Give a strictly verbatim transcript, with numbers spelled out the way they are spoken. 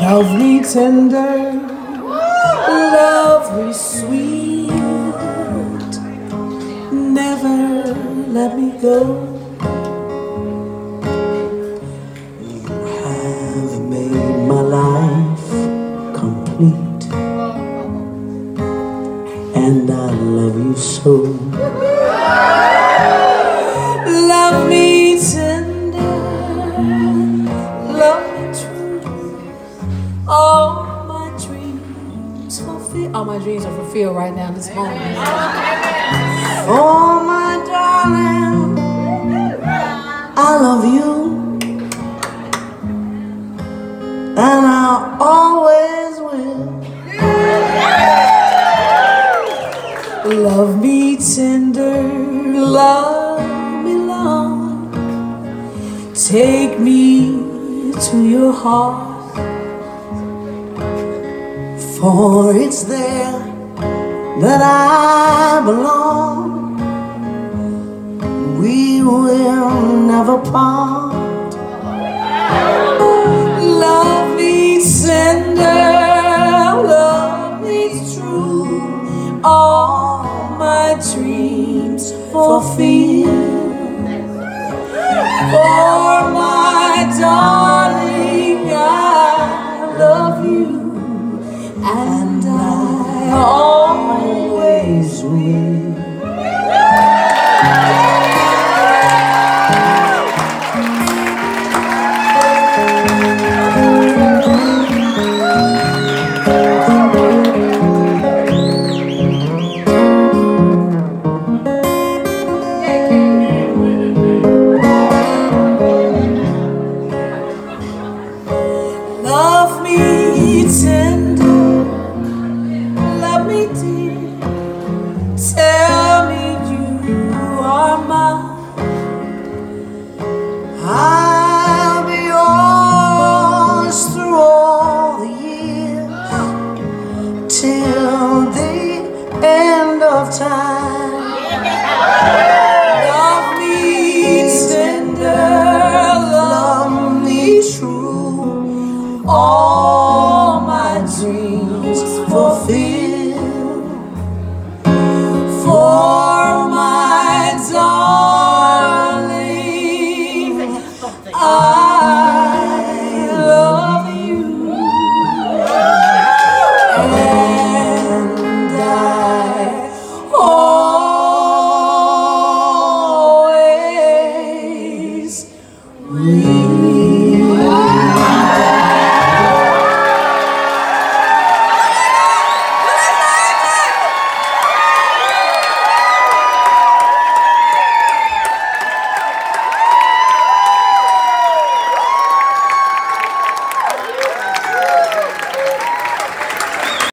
Love me tender, love me sweet, never let me go. You have made my life complete, and I love you so. Love me tender, love me true, all my dreams fulfill. All my dreams are fulfilled right now, this moment. Oh my darling, I love you, and I always will. Love me tender, love me long, take me to your heart, for it's there that I belong. We will never part. Love me tender, love me true, all my dreams fulfill. For my darling, I love you, and I always will. Love me tender, love me dear, tell me you are mine. I'll be yours through all the years, till the end of time. Love me tender, love me true, all my dreams fulfill. For my darling, I love you, and I always will.